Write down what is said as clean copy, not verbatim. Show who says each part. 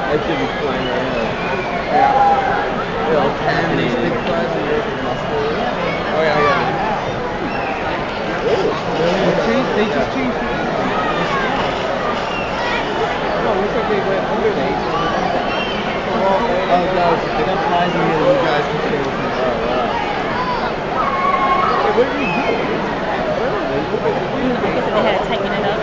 Speaker 1: That should be flying right now.
Speaker 2: Yeah.
Speaker 1: They're all contaminated. Big flies and muscle.
Speaker 2: Oh yeah, yeah.
Speaker 1: They just changed the
Speaker 2: No, looks like they went underneath.
Speaker 1: Oh no, they got flies in here that you guys can stay with me. Oh wow.
Speaker 2: Hey, what did we do?
Speaker 3: I guess if they had to tighten it up.